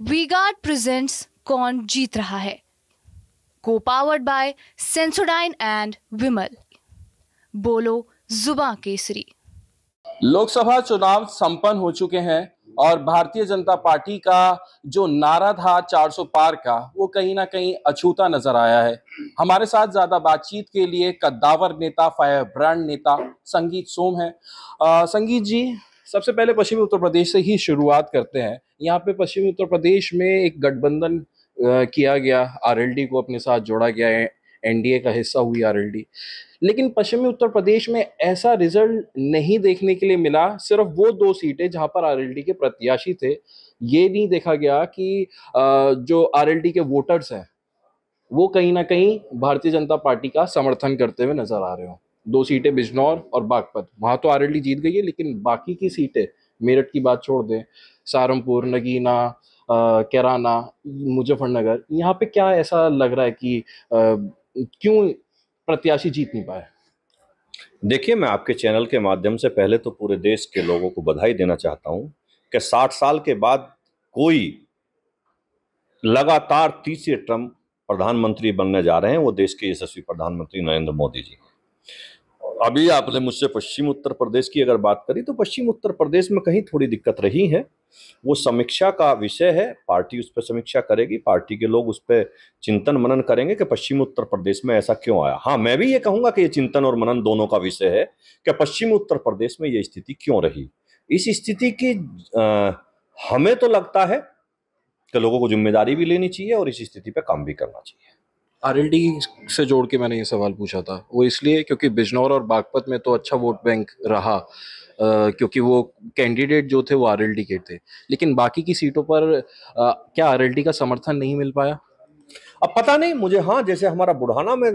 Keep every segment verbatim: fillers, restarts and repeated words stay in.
V-Guard presents कौन जीत रहा है, को powered by Sensodyne and Vimal. बोलो जुबां केसरी। लोकसभा चुनाव संपन्न हो चुके हैं और भारतीय जनता पार्टी का जो नारा था चार सौ पार का, वो कहीं ना कहीं अछूता नजर आया है। हमारे साथ ज्यादा बातचीत के लिए कद्दावर नेता, फायर ब्रांड नेता संगीत सोम है। अ, संगीत जी, सबसे पहले पश्चिमी उत्तर प्रदेश से ही शुरुआत करते हैं। यहाँ पे पश्चिमी उत्तर प्रदेश में एक गठबंधन अ, किया गया, आरएलडी को अपने साथ जोड़ा गया है, एनडीए का हिस्सा हुई आरएलडी। लेकिन पश्चिमी उत्तर प्रदेश में ऐसा रिजल्ट नहीं देखने के लिए मिला। सिर्फ वो दो सीटें जहां पर आरएलडी के प्रत्याशी थे, ये नहीं देखा गया कि अ, जो आरएलडी के वोटर्स हैं वो कहीं ना कहीं भारतीय जनता पार्टी का समर्थन करते हुए नजर आ रहे हो। दो सीटें बिजनौर और बागपत, वहां तो आरएलडी जीत गई है, लेकिन बाकी की सीटें, मेरठ की बात छोड़ दें, सहारनपुर, नगीना, अ, कैराना, मुजफ्फरनगर, यहाँ पे क्या ऐसा लग रहा है कि अ, क्यों प्रत्याशी जीत नहीं पाए? देखिए, मैं आपके चैनल के माध्यम से पहले तो पूरे देश के लोगों को बधाई देना चाहता हूं कि साठ साल के बाद कोई लगातार तीसरे टर्म प्रधानमंत्री बनने जा रहे हैं, वो देश के यशस्वी प्रधानमंत्री नरेंद्र मोदी जी। अभी आपने मुझसे पश्चिम उत्तर प्रदेश की अगर बात करी, तो पश्चिम उत्तर प्रदेश में कहीं थोड़ी दिक्कत रही है। वो समीक्षा का विषय है, पार्टी उस पर समीक्षा करेगी, पार्टी के लोग उस पर चिंतन मनन करेंगे कि पश्चिम उत्तर प्रदेश में ऐसा क्यों आया। हाँ, मैं भी ये कहूंगा कि ये चिंतन और मनन दोनों का विषय है कि पश्चिम उत्तर प्रदेश में ये स्थिति क्यों रही। इस स्थिति की आ, हमें तो लगता है कि लोगों को जिम्मेदारी भी लेनी चाहिए और इस स्थिति पर काम भी करना चाहिए। आरएलडी से जोड़ के मैंने ये सवाल पूछा था, वो इसलिए क्योंकि बिजनौर और बागपत में तो अच्छा वोट बैंक रहा, अ, क्योंकि वो कैंडिडेट जो थे वो आरएलडी के थे। लेकिन बाकी की सीटों पर अ, क्या आरएलडी का समर्थन नहीं मिल पाया? अब पता नहीं मुझे। हाँ, जैसे हमारा बुढ़ाना में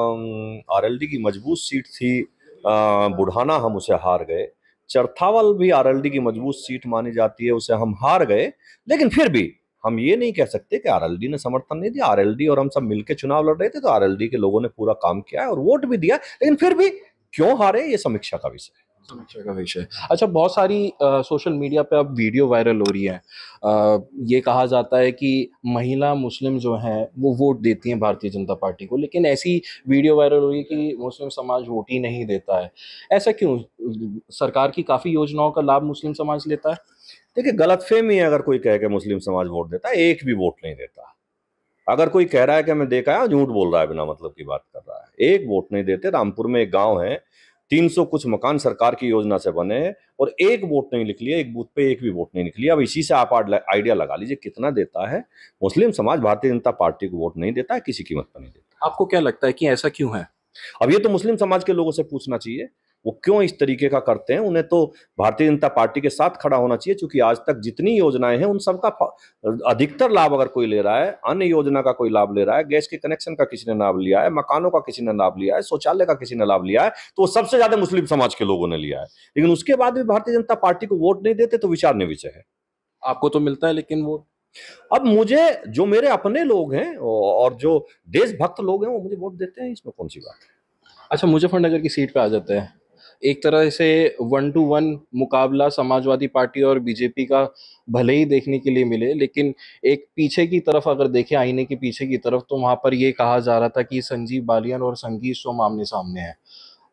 आरएलडी की मजबूत सीट थी, आ, बुढ़ाना हम उसे हार गए। चरथावल भी आरएलडी की मजबूत सीट मानी जाती है, उसे हम हार गए। लेकिन फिर भी हम ये नहीं कह सकते कि आरएलडी ने समर्थन नहीं दिया। आरएलडी और हम सब मिलकर चुनाव लड़ रहे थे, तो आरएलडी के लोगों ने पूरा काम किया है और वोट भी दिया। लेकिन फिर भी क्यों हारे, ये समीक्षा का विषय है। समीक्षा का विषय। अच्छा, बहुत सारी आ, सोशल मीडिया पे अब वीडियो वायरल हो रही है। आ, ये कहा जाता है कि महिला मुस्लिम जो हैं वो वोट देती हैं भारतीय जनता पार्टी को, लेकिन ऐसी वीडियो वायरल हो रही है कि मुस्लिम समाज वोट ही नहीं देता है। ऐसा क्यों? सरकार की काफी योजनाओं का लाभ मुस्लिम समाज लेता है। देखिए, गलतफहमी है अगर कोई कहे कि मुस्लिम समाज वोट देता है। एक भी वोट नहीं देता। अगर कोई कह रहा है कि मैं देखा है, झूठ बोल रहा है, बिना मतलब की बात कर रहा है। एक वोट नहीं देते। रामपुर में एक गांव है, तीन सौ कुछ मकान सरकार की योजना से बने हैं और एक वोट नहीं निकली है। एक बूथ पे एक भी वोट नहीं निकली। अब इसी से आप आइडिया लगा लीजिए कितना देता है मुस्लिम समाज। भारतीय जनता पार्टी को वोट नहीं देता है, किसी कीमत पर नहीं देता। आपको क्या लगता है कि ऐसा क्यों है? अब ये तो मुस्लिम समाज के लोगों से पूछना चाहिए, वो क्यों इस तरीके का करते हैं। उन्हें तो भारतीय जनता पार्टी के साथ खड़ा होना चाहिए, क्योंकि आज तक जितनी योजनाएं हैं उन सबका अधिकतर लाभ अगर कोई ले रहा है, अन्य योजना का कोई लाभ ले रहा है, गैस के कनेक्शन का किसी ने लाभ लिया है, मकानों का किसी ने लाभ लिया है, शौचालय का किसी ने लाभ लिया है, तो सबसे ज्यादा मुस्लिम समाज के लोगों ने लिया है। लेकिन उसके बाद भी भारतीय जनता पार्टी को वोट नहीं देते, तो विचारनीय विषय है। आपको तो मिलता है लेकिन वोट। अब मुझे, जो मेरे अपने लोग हैं और जो देशभक्त लोग हैं, वो मुझे वोट देते हैं, इसमें कौन सी बात है। अच्छा, मुजफ्फरनगर की सीट पे आ जाते हैं। एक तरह से वन टू वन मुकाबला समाजवादी पार्टी और बीजेपी का भले ही देखने के लिए मिले, लेकिन एक पीछे की तरफ अगर देखें, आईने के पीछे की तरफ, तो वहां पर ये कहा जा रहा था कि संजीव बालियान और संगीत सोम आमने सामने हैं।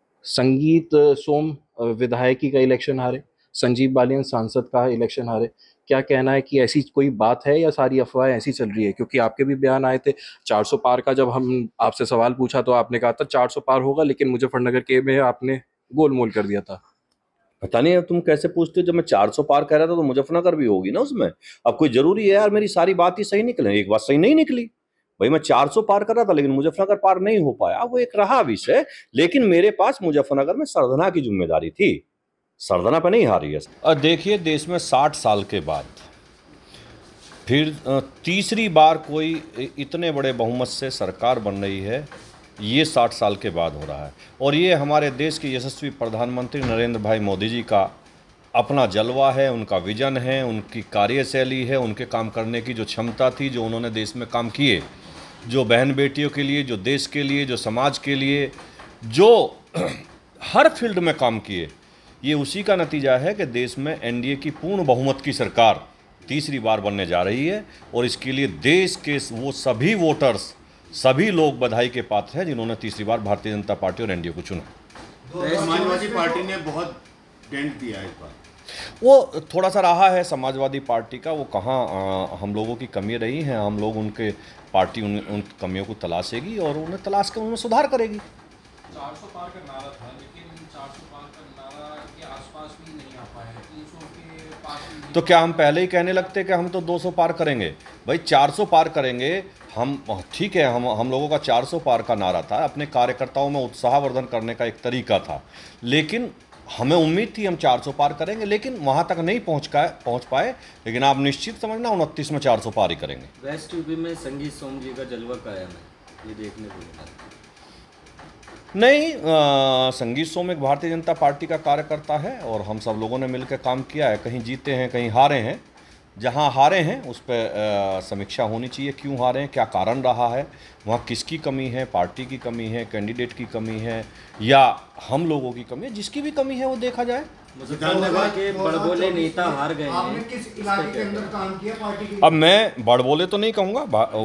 संगीत सोम विधायकी का इलेक्शन हारे, संजीव बालियान सांसद का इलेक्शन हारे। क्या कहना है कि ऐसी कोई बात है या सारी अफवाह ऐसी चल रही है? क्योंकि आपके भी बयान आए थे चार सौ पार का। जब हम आपसे सवाल पूछा तो आपने कहा था चार सौ पार होगा, लेकिन मुजफ्फरनगर के में आपने गोलमोल कर दिया था। पता नहीं अब तुम कैसे पूछते हो। जब मैं चार सौ पार कह रहा था तो मुजफ्फरनगर भी होगी ना उसमें। अब कोई जरूरी है यार मेरी सारी बात ही सही निकले? एक बात सही नहीं निकली भाई। मैं चार सौ पार कर रहा था लेकिन मुजफ्फरनगर पार नहीं हो पाया, वो एक रहा विषय। लेकिन मेरे पास मुजफ्फरनगर में सरधना की जिम्मेदारी थी, सरधना पे नहीं हारी है। और देखिए, देश में साठ साल के बाद फिर तीसरी बार कोई इतने बड़े बहुमत से सरकार बन रही है, ये साठ साल के बाद हो रहा है। और ये हमारे देश के यशस्वी प्रधानमंत्री नरेंद्र भाई मोदी जी का अपना जलवा है, उनका विजन है, उनकी कार्यशैली है, उनके काम करने की जो क्षमता थी, जो उन्होंने देश में काम किए, जो बहन बेटियों के लिए, जो देश के लिए, जो समाज के लिए, जो हर फील्ड में काम किए, ये उसी का नतीजा है कि देश में एनडीए की पूर्ण बहुमत की सरकार तीसरी बार बनने जा रही है और इसके लिए देश के वो सभी वोटर्स, सभी लोग बधाई के पात्र हैं जिन्होंने तीसरी बार भारतीय जनता पार्टी और एनडीए को चुना। समाजवादी पार्टी ने बहुत डेंट दिया इस बार, वो थोड़ा सा रहा है समाजवादी पार्टी का, वो कहाँ हम लोगों की कमी रही हैं, हम लोग उनके पार्टी उन, उन कमियों को तलाशेगी और उन्हें तलाश कर उनमें सुधार करेगी। चार सौ पार का नारा था, लेकिन चार सौ पार का नारा के आसपास भी नहीं आ पाया, तीन सौ के पास भी। तो क्या हम पहले ही कहने लगते कि हम तो दो सौ पार करेंगे? भाई चार सौ पार करेंगे हम, ठीक है, हम हम लोगों का चार सौ पार का नारा था, अपने कार्यकर्ताओं में उत्साहवर्धन करने का एक तरीका था, लेकिन हमें उम्मीद थी हम चार सौ पार करेंगे, लेकिन वहाँ तक नहीं पहुँच का पहुँच पाए। लेकिन आप निश्चित समझना उनतीस में चार सौ पार ही करेंगे। वेस्ट यूपी में संगीत सोम जी का जलवा कायम है, ये देखने को मिला। नहीं, आ, संगीत सोम एक भारतीय जनता पार्टी का कार्यकर्ता है और हम सब लोगों ने मिलकर काम किया है, कहीं जीते हैं कहीं हारे हैं। जहां हारे हैं उस पर समीक्षा होनी चाहिए, क्यों हारे हैं, क्या कारण रहा है, वहाँ किसकी कमी है, पार्टी की कमी है, कैंडिडेट की कमी है या हम लोगों की कमी है, जिसकी भी कमी है वो देखा जाए। मुजफ्फरनगर के बड़बोले नेता हार गए हैं। आपने किस इलाके के अंदर काम किया पार्टी के? अब मैं बड़बोले तो नहीं कहूँगा,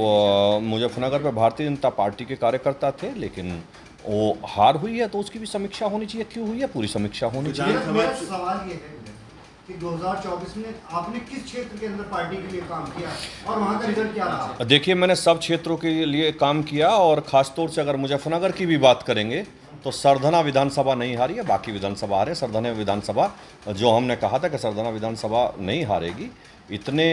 मुजफ्फरनगर में भारतीय जनता पार्टी के कार्यकर्ता थे, लेकिन वो हार हुई है तो उसकी भी समीक्षा होनी चाहिए, क्यों हुई है पूरी समीक्षा होनी चाहिए। मेरा सवाल ये है कि दो हज़ार चौबीस में आपने किस क्षेत्र के अंदर पार्टी के लिए काम किया और वहाँ का रिजल्ट क्या रहा? देखिए, मैंने सब क्षेत्रों के लिए काम किया और ख़ासतौर से अगर मुजफ्फरनगर की भी बात करेंगे तो सरधना विधानसभा नहीं हारी है, बाकी विधानसभा हारे। सरधना विधानसभा जो हमने कहा था कि सरधना विधानसभा नहीं हारेगी, इतने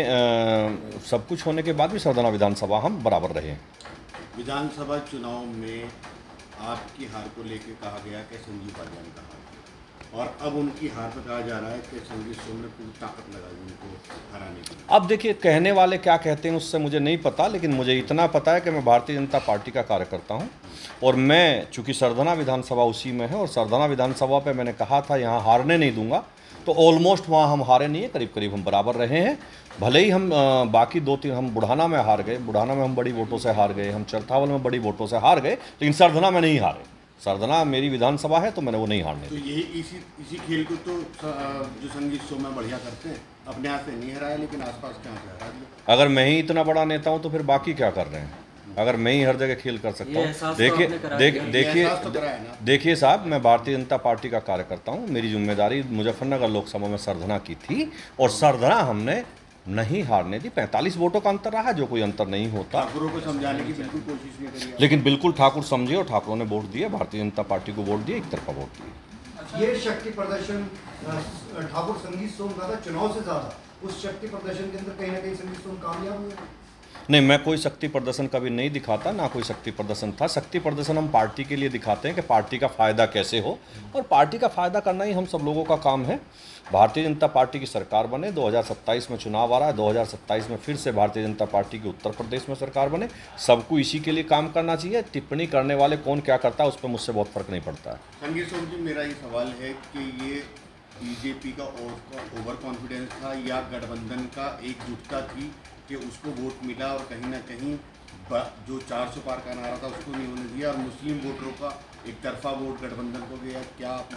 आ, सब कुछ होने के बाद भी सरधना विधानसभा हम बराबर रहे हैं। विधानसभा चुनाव में आपकी हार को लेकर कहा गया कि संजीव पासवान का हार, और अब उनकी हार पर कहा जा रहा है कि संगीत सोम ने पूरी ताकत लगाई उनको हराने की। अब देखिए, कहने वाले क्या कहते हैं उससे मुझे नहीं पता, लेकिन मुझे इतना पता है कि मैं भारतीय जनता पार्टी का कार्यकर्ता हूं और मैं, चूंकि सरधना विधानसभा उसी में है और सरधना विधानसभा पे मैंने कहा था यहाँ हारने नहीं दूंगा, तो ऑलमोस्ट वहाँ हम हारे नहीं है, करीब करीब हम बराबर रहे हैं। भले ही हम आ, बाकी दो तीन, हम बुढ़ाना में हार गए, बुढ़ाना में हम बड़ी वोटों से हार गए, हम चरथावल में बड़ी वोटों से हार गए, लेकिन सरधना में नहीं हारे। सरधना मेरी विधानसभा है तो मैंने वो नहीं हारने तो यही इसी इसी खेल को तो जो संगीत सोम में बढ़िया करते हैं, अपने हाथ से नहीं हराया लेकिन आसपास कहाँ से हरा दिया। अगर मैं ही इतना बड़ा नेता हूँ तो फिर बाकी क्या कर रहे हैं? अगर मैं ही हर जगह खेल कर सकता हूँ। देखिए देख देखिए देखिए साहब, मैं भारतीय जनता पार्टी का कार्यकर्ता हूँ, मेरी जिम्मेदारी मुजफ्फरनगर लोकसभा में सरधना की थी और सरधना हमने नहीं हारने दी। पैंतालीस वोटों का अंतर रहा, जो कोई अंतर नहीं होता। ठाकुरों को समझाने की बिल्कुल कोशिश नहीं करी, लेकिन बिल्कुल ठाकुर समझे और ठाकुरों ने वोट दिए, भारतीय जनता पार्टी को वोट दिए, एक तरफा वोट दिए। ये शक्ति प्रदर्शन ठाकुर संगीत सोम का था चुनाव से ज्यादा, उस शक्ति प्रदर्शन के अंदर कहीं ना कहीं संगीत सोम कामयाब हुए। नहीं, मैं कोई शक्ति प्रदर्शन कभी नहीं दिखाता, ना कोई शक्ति प्रदर्शन था। शक्ति प्रदर्शन हम पार्टी के लिए दिखाते हैं कि पार्टी का फ़ायदा कैसे हो, और पार्टी का फ़ायदा करना ही हम सब लोगों का काम है। भारतीय जनता पार्टी की सरकार बने, दो हज़ार सत्ताईस में चुनाव आ रहा है, दो हज़ार सत्ताईस में फिर से भारतीय जनता पार्टी की उत्तर प्रदेश में सरकार बने। सबको इसी के लिए काम करना चाहिए। टिप्पणी करने वाले कौन क्या करता है उस पर मुझसे बहुत फर्क नहीं पड़ता है। संगीत सोम जी, मेरा ये सवाल है कि ये बीजेपी का ओवर कॉन्फिडेंस था या गठबंधन का एकजुटता थी कि उसको वोट मिला और कहीं ना कहीं जो चार सौ पार का नारा था उसको नहीं होने दिया और मुस्लिम वोटरों का एक तरफा वोट गठबंधन को गया? क्या आप?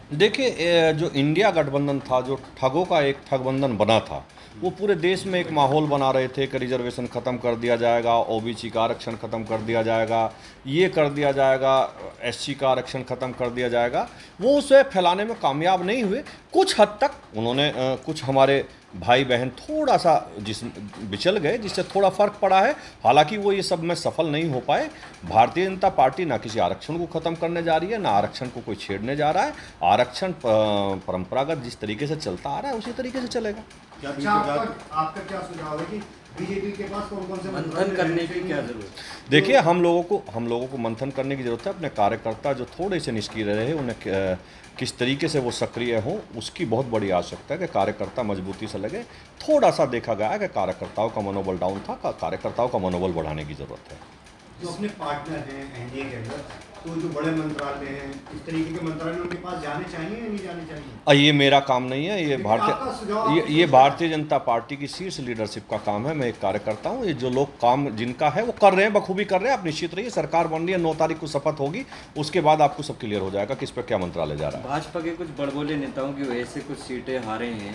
देखिए, जो इंडिया गठबंधन था, जो ठगों का एक ठगबंधन बना था, वो पूरे देश में एक माहौल बना रहे थे कि रिजर्वेशन ख़त्म कर दिया जाएगा, ओबीसी का आरक्षण ख़त्म कर दिया जाएगा, ये कर दिया जाएगा, एससी का आरक्षण ख़त्म कर दिया जाएगा। वो उसे फैलाने में कामयाब नहीं हुए। कुछ हद तक उन्होंने, कुछ हमारे भाई बहन थोड़ा सा जिस बिचल गए, जिससे थोड़ा फ़र्क पड़ा है। हालांकि वो ये सब में सफल नहीं हो पाए। भारतीय जनता पार्टी ना किसी आरक्षण को ख़त्म करने जा रही है, ना आरक्षण को कोई छेड़ने जा रहा है। आरक्षण परंपरागत जिस तरीके से चलता आ रहा है उसी तरीके से चलेगा। अच्छा, आपका, आपका क्या सुझाव है कि बीजेपी के पास कौन कौन से मंथन करने की क्या जरूरत? देखिए, हम लोगों को हम लोगों को मंथन करने की ज़रूरत है। अपने कार्यकर्ता जो थोड़े से निष्क्रिय रहे, उन्हें किस तरीके से वो सक्रिय हो, उसकी बहुत बड़ी आवश्यकता है कि कार्यकर्ता मजबूती से लगे। थोड़ा सा देखा गया है कि कार्यकर्ताओं का मनोबल डाउन था, कार्यकर्ताओं का मनोबल बढ़ाने की ज़रूरत है। जो अपने पार्टनर हैं एनडीए के अंदर, तो जो बड़े मंत्रालय हैं, इस तरीके के मंत्रालय उनके पास जाने चाहिए या नहीं जाने चाहिए? ये मेरा काम नहीं है, ये भारतीय ये, ये भारतीय जनता पार्टी की शीर्ष लीडरशिप का काम है। मैं एक कार्यकर्ता हूँ। ये जो लोग काम जिनका है वो कर रहे हैं, बखूबी कर रहे हैं। आप निश्चित रहिए, सरकार बन रही है, नौ तारीख को शपथ होगी, उसके बाद आपको सब क्लियर हो जाएगा किस पर क्या मंत्रालय जा रहा है। भाजपा के कुछ बड़बोले नेताओं की वजह से कुछ सीटें हारे हैं,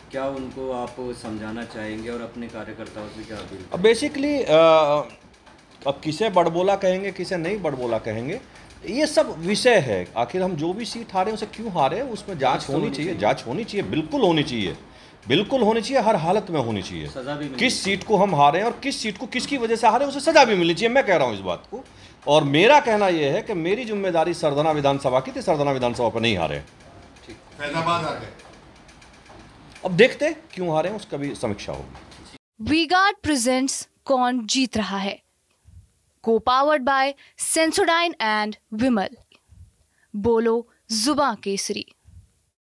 क्या उनको आप समझाना चाहेंगे और अपने कार्यकर्ताओं से क्या अपील? अब बेसिकली अब किसे बड़बोला कहेंगे, किसे नहीं बड़बोला कहेंगे, ये सब विषय है। आखिर हम जो भी सीट हारे उसे क्यों हारे, उसमें जांच होनी चाहिए, जांच होनी चाहिए, बिल्कुल होनी चाहिए, बिल्कुल होनी चाहिए, हर हालत में होनी चाहिए। सजा भी मिलनी किस सीट को हम हारे और किस सीट को किसकी वजह से हारे, उसे सजा भी मिलनी चाहिए। मैं कह रहा हूँ इस बात को, और मेरा कहना यह है कि मेरी जिम्मेदारी सरदना विधानसभा की थी, सरदना विधानसभा पर नहीं हारे। फैजाबाद आ गए, अब देखते क्यों हारे, उसका भी समीक्षा होगी। वी-गार्ड प्रेजेंट्स कौन जीत रहा है, को powered by Sensodyne and Vimal. बोलो जुबां केसरी।